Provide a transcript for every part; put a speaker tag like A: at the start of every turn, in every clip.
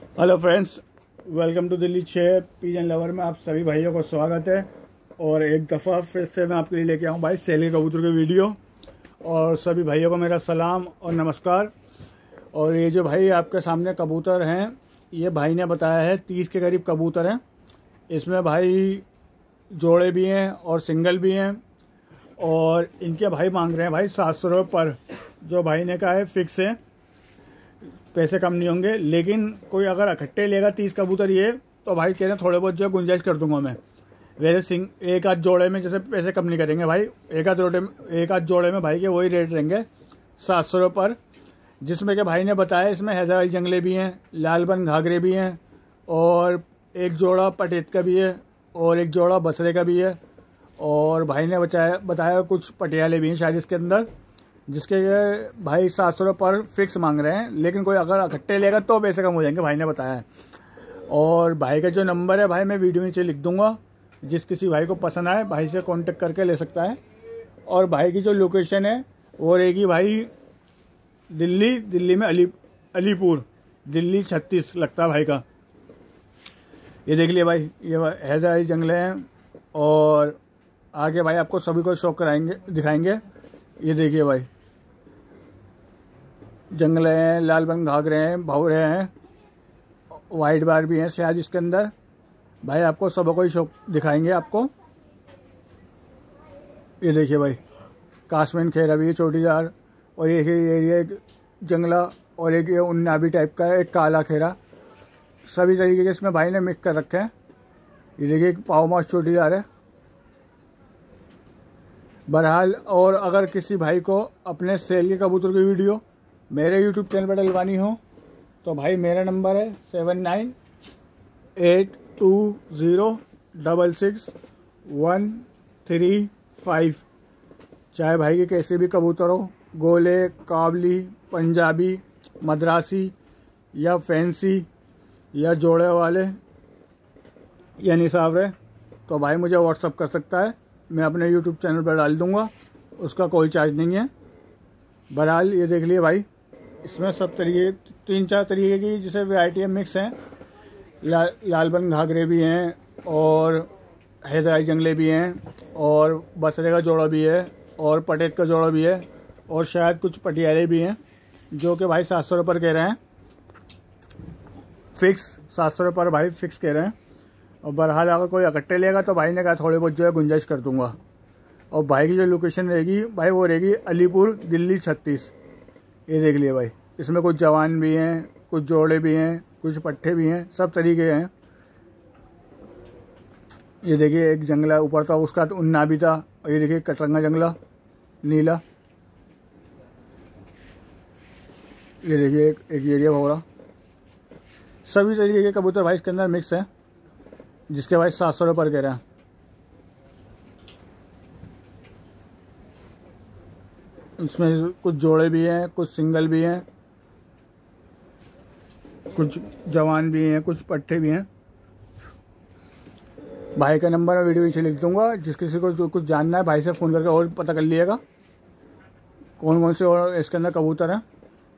A: Hello friends, welcome to Delhi 6 pigeon lover में आप सभी भाइयों को स्वागत है। और एक दफ़ा फिर से मैं आपके लिए लेके आऊँ भाई सैली कबूतर की वीडियो। और सभी भाइयों को मेरा सलाम और नमस्कार। और ये जो भाई आपके सामने कबूतर हैं, ये भाई ने बताया है 30 के करीब कबूतर हैं। इसमें भाई जोड़े भी हैं और सिंगल भी हैं। और इनके भाई मांग रहे हैं भाई 700 रुपये पर। जो भाई ने कहा है फिक्स है, पैसे कम नहीं होंगे। लेकिन कोई अगर इकट्ठे लेगा 30 कबूतर ये, तो भाई कह रहे हैं थोड़े बहुत जो है गुंजाइश कर दूंगा मैं। वैसे एक आध जोड़े में जैसे पैसे कम नहीं करेंगे भाई। एक आध जोड़े में भाई के वही रेट रहेंगे 700 रुपये पर। जिसमें कि भाई ने बताया इसमें हैदराबादी जंगले भी हैं, लालबन घाघरे भी हैं, और एक जोड़ा पटेत का भी है, और एक जोड़ा बसरे का भी है। और भाई ने बताया कुछ पटियाले भी हैं शायद इसके अंदर, जिसके भाई 700 रुपये पर फिक्स मांग रहे हैं। लेकिन कोई अगर इकट्ठे लेगा तो पैसे कम हो जाएंगे, भाई ने बताया है। और भाई का जो नंबर है भाई मैं वीडियो नीचे लिख दूंगा, जिस किसी भाई को पसंद आए भाई से कांटेक्ट करके ले सकता है। और भाई की जो लोकेशन है वो रहेगी भाई दिल्ली में अलीपुर, दिल्ली 36 लगता है भाई का। ये देख लिया भाई, ये हैदराबादी जंगले हैं। और आगे भाई आपको सभी को शौक दिखाएंगे। ये देखिए भाई, जंगले हैं, लालबन घाघरे हैं, भौरे हैं, वाइट बार भी हैं शायद इसके अंदर। भाई आपको सबको कोई शौक दिखाएंगे आपको। ये देखिए भाई, काश्मीर खेरा भी है चोटीदार, और एक जंगला, और एक ये उन्नाबी टाइप का है, एक काला खेरा। सभी तरीके के इसमें भाई ने मिक्स कर रखे हैं। ये देखिए एक पाव माउस चोटीदार है। बहरहाल, और अगर किसी भाई को अपने सेल के कबूतर की वीडियो मेरे यूट्यूब चैनल पर डलवानी हो तो भाई मेरा नंबर है 7982066135। चाहे भाई के कैसे भी कबूतर हो, गोले, काबली, पंजाबी, मद्रासी या फैंसी या जोड़े वाले या निसावरे, तो भाई मुझे व्हाट्सअप कर सकता है। मैं अपने यूट्यूब चैनल पर डाल दूंगा, उसका कोई चार्ज नहीं है। बहरहाल ये देख लिए भाई, इसमें सब तरीके 3-4 तरीके की जैसे वैरायटी मिक्स हैं। लालबन घाघरे भी हैं, और हैदराबादी जंगले भी हैं, और बसरे का जोड़ा भी है, और पटेत का जोड़ा भी है, और शायद कुछ पटियाले भी हैं, जो कि भाई 700 रुपये पर कह रहे हैं फिक्स। 700 रुपये पर भाई फिक्स कह रहे हैं। और बहरहाल अगर कोई इकट्ठे लेगा तो भाई ने कहा थोड़े बहुत जो है गुंजाइश कर दूंगा। और भाई की जो लोकेशन रहेगी भाई वो रहेगी अलीपुर, दिल्ली 36। ये देख लिए भाई, इसमें कुछ जवान भी हैं, कुछ जोड़े भी हैं, कुछ पट्टे भी हैं, सब तरीके हैं। ये देखिए एक जंगला ऊपर था, उसका तो उन्ना भी था। और ये देखिए कटरंगा जंगला नीला। ये देखिए एक एरिया भौरा। सभी तरीके के कबूतर भाई इसके अंदर मिक्स है, जिसके भाई 700 रुपये पर कह रहे हैं। इसमें कुछ जोड़े भी हैं, कुछ सिंगल भी हैं, कुछ जवान भी हैं, कुछ पट्टे भी हैं। भाई का नंबर मैं वीडियो नीचे लिख दूंगा, जिस किसी को जो कुछ जानना है भाई से फ़ोन करके और पता कर लिएगा कौन कौन से और इसके अंदर कबूतर हैं।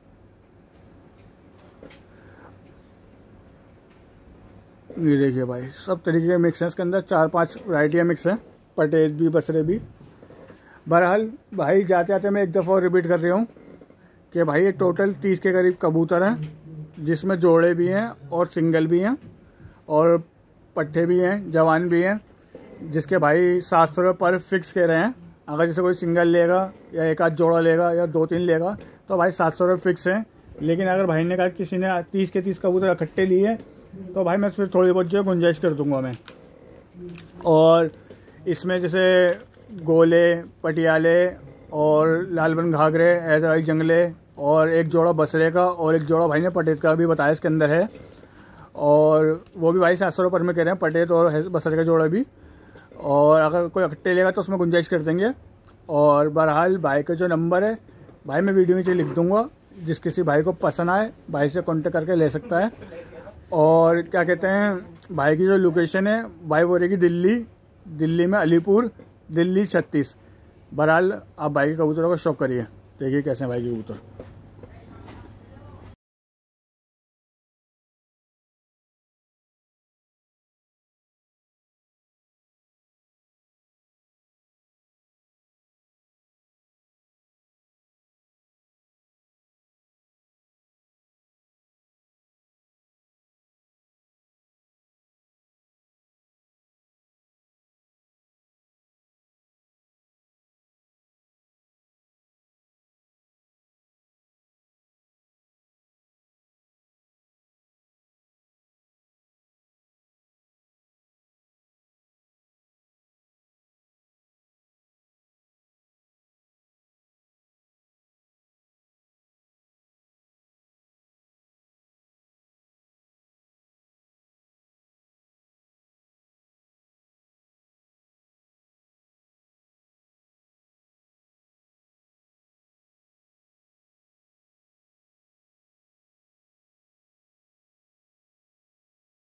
A: ये देखिए भाई, सब तरीके के मिक्स हैं इसके अंदर, 4-5 वैरायटियाँ मिक्स हैं, पटेत भी, बसरे भी। बहरहाल भाई जाते जाते मैं एक दफ़ा और रिपीट कर रही हूँ कि भाई ये टोटल 30 के करीब कबूतर हैं, जिसमें जोड़े भी हैं और सिंगल भी हैं और पट्टे भी हैं, जवान भी हैं, जिसके भाई 700 रुपये पर फिक्स कह रहे हैं। अगर जैसे कोई सिंगल लेगा या एक आध जोड़ा लेगा या 2-3 लेगा तो भाई 700 रुपये फिक्स हैं। लेकिन अगर भाई ने कहा किसी ने 30 के 30 कबूतर इकट्ठे लिए तो भाई मैं फिर थोड़ी बहुत जो है गुंजाइश कर दूंगा मैं। और इसमें जैसे गोले, पटियाले, और लालबन घाघरे, हैदराबादी जंगले, और एक जोड़ा बसरे का, और एक जोड़ा भाई ने पटेत का भी बताया इसके अंदर है। और वो भी भाई 700 रुपये में कह रहे हैं, पटेत और बसरे का जोड़ा भी। और अगर कोई इकट्ठे लेगा तो उसमें गुंजाइश कर देंगे। और बहरहाल भाई का जो नंबर है भाई मैं वीडियो नीचे लिख दूंगा, जिस किसी भाई को पसंद आए भाई से कॉन्टेक्ट करके ले सकता है। और क्या कहते हैं, भाई की जो लोकेशन है भाई वो रहेगी दिल्ली में अलीपुर, दिल्ली 36। बहरहाल आप भाई के कबूतरों का शौक करिए, देखिए कैसे हैं भाई के कबूतर।